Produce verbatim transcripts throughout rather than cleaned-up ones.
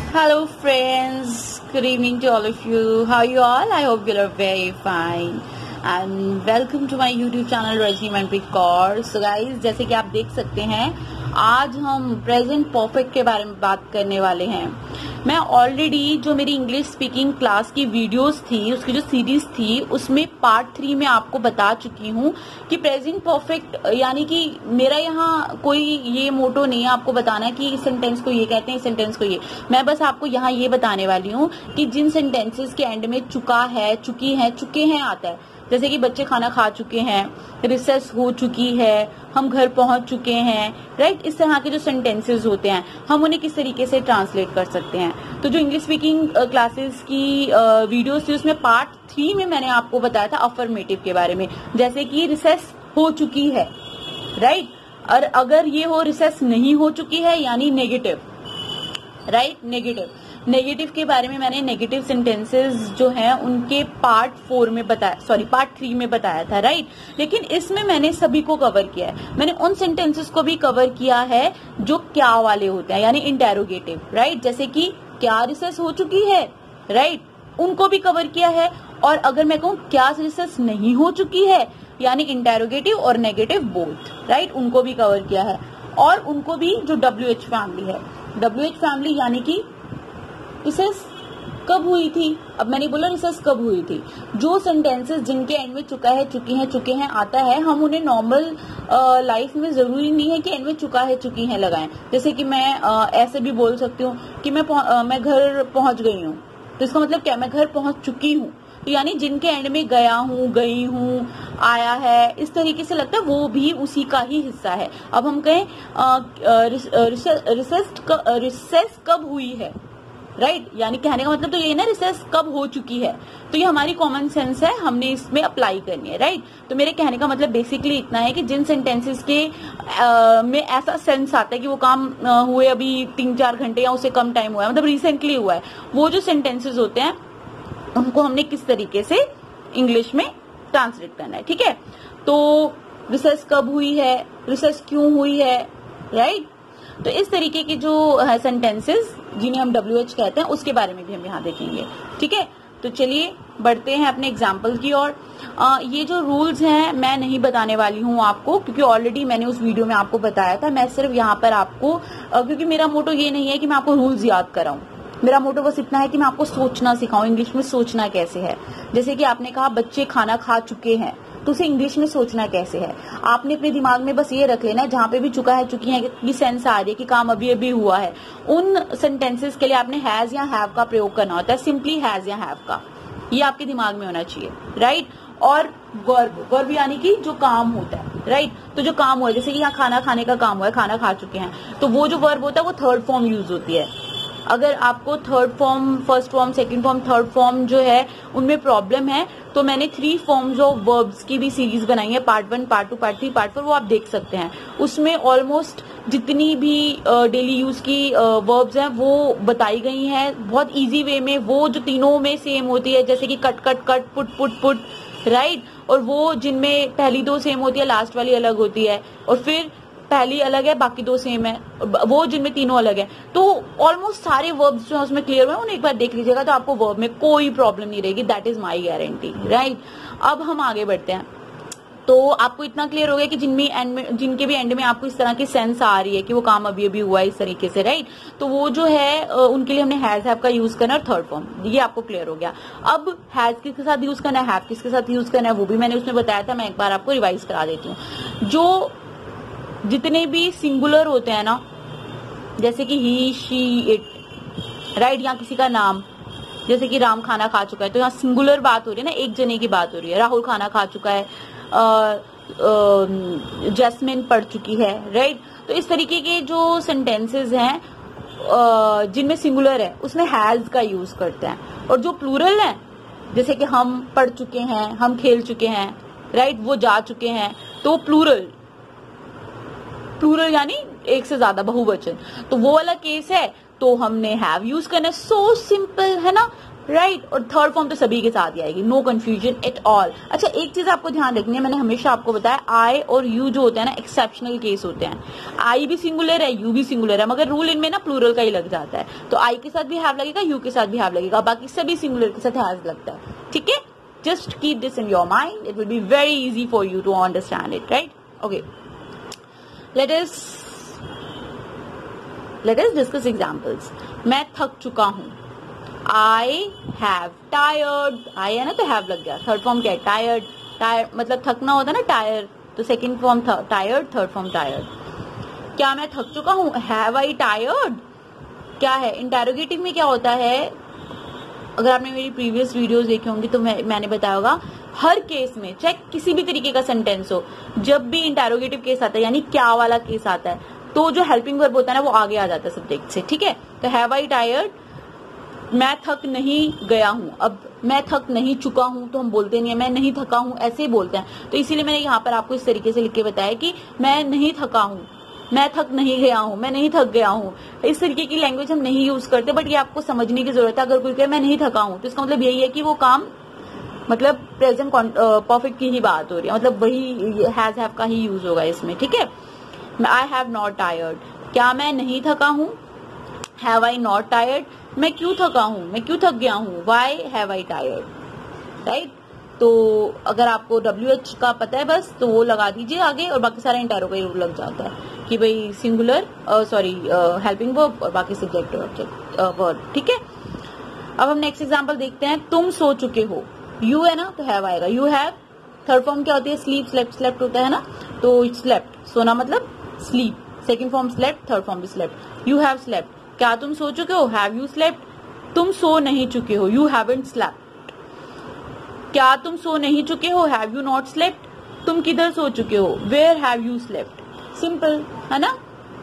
Hello friends, good evening to all of you. How are you all? I hope you are very fine. And welcome to my YouTube channel Rajni Manpreet Kaur. So guys, जैसे कि आप देख सकते हैं, आज हम present perfect के बारे में बात करने वाले हैं. मैं ऑलरेडी जो मेरी इंग्लिश स्पीकिंग क्लास की वीडियोस थी, उसकी जो सीरीज थी, उसमें पार्ट थ्री में आपको बता चुकी हूँ कि प्रेजेंट परफेक्ट यानी कि मेरा यहाँ कोई ये मोटो नहीं है आपको बताना कि इस सेंटेंस को ये कहते हैं, इस सेंटेंस को ये. मैं बस आपको यहाँ ये बताने वाली हूँ कि जिन सेंटेंसेस के एंड में चुका है, चुकी है, चुके हैं आता है, जैसे कि बच्चे खाना खा चुके हैं, रिसेस हो चुकी है, हम घर पहुंच चुके हैं, राइट. इस तरह के जो सेंटेंसेस होते हैं हम उन्हें किस तरीके से ट्रांसलेट कर सकते हैं. तो जो इंग्लिश स्पीकिंग क्लासेस की वीडियोस थी, उसमें पार्ट थ्री में मैंने आपको बताया था अफर्मेटिव के बारे में, जैसे कि रिसेस हो चुकी है, राइट. और अगर ये हो रिसेस नहीं हो चुकी है यानी नेगेटिव, राइट. नेगेटिव नेगेटिव के बारे में मैंने नेगेटिव सेंटेंसेस जो हैं उनके पार्ट फोर में बताया, सॉरी पार्ट थ्री में बताया था, राइट. लेकिन इसमें मैंने सभी को कवर किया है. मैंने उन सेंटेंसेस को भी कवर किया है जो क्या वाले होते हैं यानी इंटेरोगेटिव, राइट. जैसे कि क्या रिसेस हो चुकी है, राइट, उनको भी कवर किया है. और अगर मैं कहूँ क्या रिसेस नहीं हो चुकी है यानी इंटेरोगेटिव और नेगेटिव बोथ, राइट, उनको भी कवर किया है. और उनको भी जो डब्ल्यू एच फैमिली है, डब्ल्यू एच फैमिली यानी कि रिसेस कब हुई थी. अब मैंने बोला रिसेस कब हुई थी. जो सेंटेंसेस जिनके एंड में चुका है, चुकी हैं, चुके हैं आता है, हम उन्हें नॉर्मल लाइफ में जरूरी नहीं है कि एंड में चुका है, चुकी हैं लगाएं. जैसे कि मैं आ, ऐसे भी बोल सकती हूँ कि मैं आ, मैं घर पहुंच गई हूँ, तो इसका मतलब क्या, मैं घर पहुंच चुकी हूँ. तो यानी जिनके एंड में गया हूँ, गई हूँ, आया है, इस तरीके से लगता है वो भी उसी का ही हिस्सा है. अब हम कहें रिसेस कब हुई है, राइट right? यानी कहने का मतलब तो ये ना रिसेस कब हो चुकी है. तो ये हमारी कॉमन सेंस है, हमने इसमें अप्लाई करनी है, राइट right? तो मेरे कहने का मतलब बेसिकली इतना है कि जिन सेंटेंसेस के आ, में ऐसा सेंस आता है कि वो काम आ, हुए अभी तीन चार घंटे या उससे कम टाइम हुआ है, मतलब रिसेंटली हुआ है, वो जो सेंटेंसेस होते हैं उनको हमने किस तरीके से इंग्लिश में ट्रांसलेट करना है. ठीक है. तो रिसेस कब हुई है, रिसेस क्यों हुई है, राइट right? तो इस तरीके की जो है सेंटेंसेस जिन्हें हम डब्ल्यू एच कहते हैं उसके बारे में भी हम यहाँ देखेंगे. ठीक है. तो चलिए बढ़ते हैं अपने एग्जाम्पल की ओर. ये जो रूल्स हैं मैं नहीं बताने वाली हूँ आपको, क्योंकि ऑलरेडी मैंने उस वीडियो में आपको बताया था. मैं सिर्फ यहाँ पर आपको, क्योंकि मेरा मोटो ये नहीं है कि मैं आपको रूल्स याद कराऊं, मेरा मोटो बस इतना है कि मैं आपको सोचना सिखाऊं, इंग्लिश में सोचना कैसे है. जैसे कि आपने कहा बच्चे खाना खा चुके हैं, तो उसे इंग्लिश में सोचना कैसे है. आपने अपने दिमाग में बस ये रख लेना है, जहां पे भी चुका है, चुकी है की सेंस आ रही है कि काम अभी अभी हुआ है, उन सेंटेंसेस के लिए आपने हैज या हैव का प्रयोग करना होता है. सिंपली हैज या हैव का, ये आपके दिमाग में होना चाहिए, राइट. और वर्ब, वर्ब यानी कि जो काम होता है, राइट. तो जो काम हुआ है, जैसे कि यहाँ खाना खाने का काम हुआ है, खाना खा चुके हैं, तो वो जो वर्ब होता है वो थर्ड फॉर्म यूज होती है. अगर आपको third form, first form, second form, third form जो है उनमें प्रॉब्लम है, तो मैंने थ्री फॉर्म्स ऑफ वर्ब्स की भी सीरीज बनाई है, part one, part two, part three, part four, वो आप देख सकते हैं. उसमें ऑलमोस्ट जितनी भी डेली uh, यूज की वर्ब्स uh, हैं वो बताई गई हैं बहुत इजी वे में. वो जो तीनों में सेम होती है, जैसे कि cut cut cut, put put put, right. और वो जिनमें पहली दो सेम होती है, लास्ट वाली अलग होती है, और फिर पहली अलग है, बाकी दो सेम है, वो जिनमें तीनों अलग है. तो ऑलमोस्ट सारे वर्ब्स जो है उसमें क्लियर हुए, उन्हें एक बार देख लीजिएगा तो आपको वर्ब में कोई प्रॉब्लम नहीं रहेगी. That is my guarantee, right. अब हम आगे बढ़ते हैं. तो आपको इतना क्लियर हो गया कि जिनमें एंड में, जिनके भी एंड में आपको इस तरह की सेंस आ रही है कि वो काम अभी अभी हुआ है इस तरीके से, राइट. तो वो जो है उनके लिए हमने हैज हैव का यूज करना है, थर्ड फॉर्म, ये आपको क्लियर हो गया. अब हैज किसके साथ यूज करना है, हैव किसके साथ यूज करना है, वो भी मैंने उसमें बताया था. मैं एक बार आपको रिवाइज करा देती हूँ. जो जितने भी सिंगुलर होते हैं ना, जैसे कि ही, शी, इट, राइट, या किसी का नाम, जैसे कि राम खाना खा चुका है, तो यहाँ सिंगुलर बात हो रही है ना, एक जने की बात हो रही है. राहुल खाना खा चुका है, जैस्मिन पढ़ चुकी है, राइट. तो इस तरीके के जो सेंटेंसेस हैं जिनमें सिंगुलर है उसमें हैज का यूज करते हैं. और जो प्लूरल है, जैसे कि हम पढ़ चुके हैं, हम खेल चुके हैं, राइट, वो जा चुके हैं, तो प्लूरल, प्लूरल यानी एक से ज्यादा, बहुवचन, तो वो वाला केस है तो हमने हैव यूज करना है. सो सिंपल है ना, राइट right? और थर्ड फॉर्म तो सभी के साथ ही आएगी, नो कंफ्यूजन एट ऑल. अच्छा, एक चीज आपको ध्यान रखनी है, मैंने हमेशा आपको बताया आई और यू जो होते हैं ना एक्सेप्शनल केस होते हैं. आई भी सिंगुलर है, यू भी सिंगुलर है, मगर रूल इनमें ना प्लूरल का ही लग जाता है. तो आई के साथ भी हैव लगेगा, यू के साथ भी हैव लगेगा, बाकी सभी सिंगुलर के साथ हैव लगता है. ठीक है, just keep this in your mind, it will be very easy for you to understand it, right. Okay, let us let us discuss examples. मैं थक चुका हूं. I have tired. I है ना तो have लग गया. थर्ड फॉर्म क्या है? टायर्ड. टायर्ड मतलब थकना होता है ना, टायर. तो सेकंड फॉर्म था टायर्ड, थर्ड फॉर्म टायर्ड. क्या मैं थक चुका हूँ? Have I tired? क्या है? इंटेरोगेटिव में क्या होता है? अगर आपने मेरी प्रीवियस वीडियोस देखी होंगी तो मैं, मैंने बताया होगा, हर केस में चाहे किसी भी तरीके का सेंटेंस हो, जब भी इंटेरोगेटिव केस आता है यानी क्या वाला केस आता है, तो जो हेल्पिंग वर्ब होता है ना वो आगे आ जाता है सब्जेक्ट से. ठीक है, तो हैव आई टायर्ड, मैं थक नहीं गया हूं. अब मैं थक नहीं चुका हूं तो हम बोलते नहीं है मैं नहीं थका हूं, ऐसे ही बोलते हैं. तो इसीलिए मैंने यहाँ पर आपको इस तरीके से लिख के बताया कि मैं नहीं थका हूं, मैं थक नहीं गया हूं, मैं नहीं थक गया हूं. इस तरीके की लैंग्वेज हम नहीं यूज करते, बट ये आपको समझने की जरूरत है. अगर कोई कहे मैं नहीं थका हूं तो इसका मतलब यही है कि वो काम मतलब प्रेजेंट परफेक्ट की ही बात हो रही है, मतलब वही हैज हैव का ही यूज होगा इसमें. ठीक है, आई हैव नॉट टायर्ड. क्या मैं नहीं थका हूं? Have I not tired. मैं क्यों थका हूं, मैं क्यों थक गया हूं? Why have I tired, right. तो अगर आपको डब्ल्यू एच का पता है बस तो वो लगा दीजिए आगे, और बाकी सारा इंटेरो का ही रूल लग जाता है कि भाई सिंगुलर सॉरी हेल्पिंग वर्ब और बाकी सब्जेक्ट ऑब्जेक्ट वर्ब. ठीक है, अब हम नेक्स्ट एग्जांपल देखते हैं. तुम सो चुके हो. यू है ना तो हैव आएगा. यू हैव थर्ड फॉर्म क्या होती है? स्लीप. स्लेप्ट स्लेप्ट होता है ना, तो स्लेप्ट सोना मतलब sleep. Second form slept, third form भी स्लेप्ट. You have slept. क्या तुम सो चुके हो? Have you slept. तुम सो नहीं चुके हो. You haven't slept. क्या तुम सो नहीं चुके हो? Have you not slept. तुम किधर सो चुके हो? Where have you slept. Simple है ना.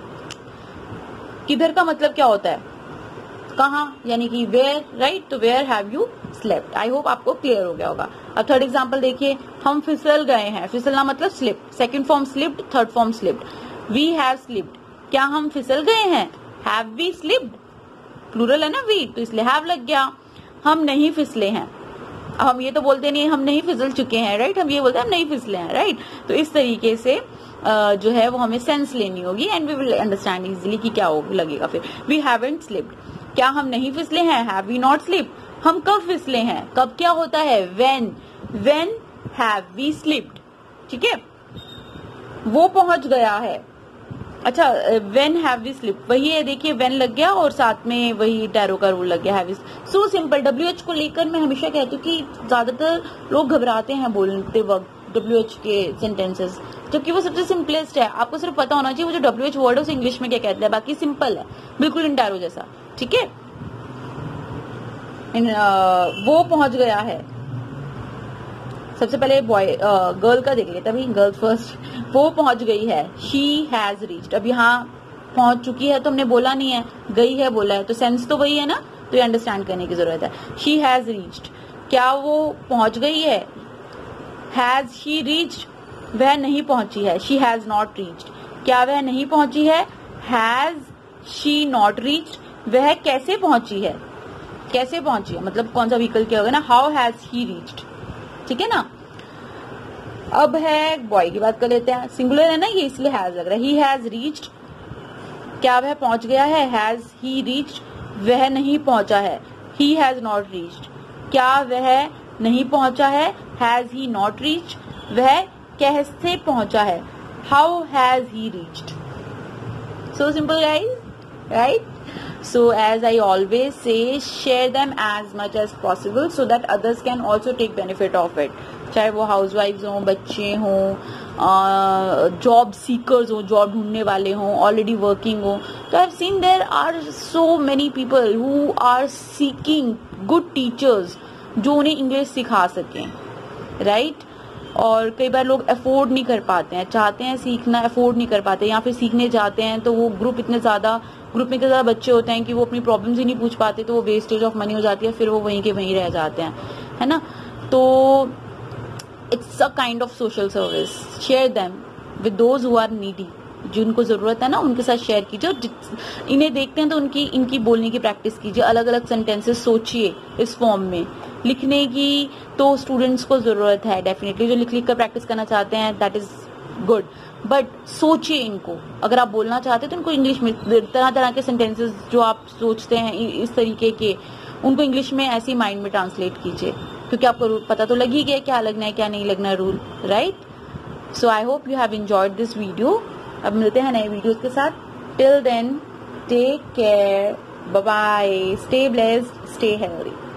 किधर का मतलब क्या होता है? कहाँ, यानी कि वेयर, राइट. तो where have you slept. I hope आपको क्लियर हो गया होगा. अब थर्ड एग्जांपल देखिए. हम फिसल गए हैं. फिसलना मतलब slip. Second form slipped, third form slipped. We have slipped. क्या हम फिसल गए हैं? Have we slipped. प्लूरल है ना वी, तो इसलिए हैव लग गया. हम नहीं फिसले हैं. अब हम ये तो बोलते नहीं हम नहीं फिसल चुके हैं, राइट. हम ये बोलते हैं हम नहीं फिसले हैं, राइट. तो इस तरीके से uh, जो है वो हमें सेंस लेनी होगी and we will understand easily कि क्या हो लगेगा. फिर वी हैवंट स्लिप्ड. क्या हम नहीं फिसले हैं? Have we not slipped. हम कब फिसले हैं? कब क्या होता है? When. When have we slipped. ठीक है, वो पहुंच गया है. अच्छा, व्हेन हैव वी स्लिप्ड वही है, देखिए व्हेन लग गया और साथ में वही टैरो का रूल लग गया, have we. So simple. W H को लेकर मैं हमेशा कहती हूँ कि ज्यादातर लोग घबराते हैं बोलते वक्त डब्ल्यू एच के सेंटेंसेस, जबकि वो सबसे सिंपलेस्ट है. आपको सिर्फ पता होना चाहिए वो जो डब्ल्यू एच वर्ड है उसे इंग्लिश में क्या कहते हैं, बाकी सिंपल है, बिल्कुल इंटैरो जैसा. ठीक है, वो पहुंच गया है. सबसे पहले बॉय गर्ल का देख लेते हैं, गर्ल फर्स्ट. वो पहुंच गई है. She has reached. अब यहाँ पहुंच चुकी है तो हमने बोला नहीं है, गई है बोला है, तो सेंस तो वही है ना, तो ये अंडरस्टैंड करने की जरूरत है. She has reached. क्या वो पहुंच गई है? Has she reached. वह नहीं पहुंची है. She has not reached. क्या वह नहीं पहुंची है? Has she not reached. वह कैसे पहुंची है? कैसे पहुंची है मतलब कौन सा व्हीकल क्या होगा ना. How has he reached. ठीक है ना. अब है बॉय की बात कर लेते हैं. सिंगुलर है ना ये, इसलिए हैज लग रहा है. He has reached. क्या वह पहुंच गया है? Has he reached. वह नहीं पहुंचा है. He has not reached. क्या वह नहीं पहुंचा है? Has he not reached. वह कैसे पहुंचा है? How has he reached. So simple guys, right. So as I always say, share them as much as possible so that others can also take benefit of it. चाहे वो हाउसवाइफ्स हों, बच्चे हों, job seekers हों, जॉब ढूंढने वाले हों, already working हों. तो I have seen there are so many people who are seeking good teachers जो उन्हें इंग्लिश सिखा सकें, राइट. और कई बार लोग अफोर्ड नहीं कर पाते हैं, चाहते हैं सीखना, अफोर्ड नहीं कर पाते, या फिर सीखने जाते हैं तो वो ग्रुप इतने ज्यादा ग्रुप में इतने ज्यादा बच्चे होते हैं कि वो अपनी प्रॉब्लम्स ही नहीं पूछ पाते, तो वो वेस्टेज ऑफ मनी हो जाती है, फिर वो वहीं के वहीं रह जाते हैं, है ना. तो it's a kind of social service. Share them with those who are needy, जिनको जरूरत है ना उनके साथ शेयर कीजिए, और इन्हें देखते हैं तो उनकी इनकी बोलने की प्रैक्टिस कीजिए, अलग अलग सेंटेंसेस सोचिए इस फॉर्म में। लिखने की तो स्टूडेंट्स को जरूरत है डेफिनेटली, जो लिख लिख कर प्रैक्टिस करना चाहते हैं दैट इज गुड, बट सोचिए इनको। अगर आप बोलना चाहते हैं तो उनको इंग्लिश में तरह तरह के सेंटेंसेस जो आप सोचते हैं इस तरीके के, उनको इंग्लिश में ऐसे माइंड में ट्रांसलेट कीजिए, क्योंकि आपको पता तो लग ही गया क्या लगना है क्या नहीं लगना rule, right. So I hope you have enjoyed this video. अब मिलते हैं नए वीडियोस के साथ। Till then take care, bye bye, stay blessed, stay healthy.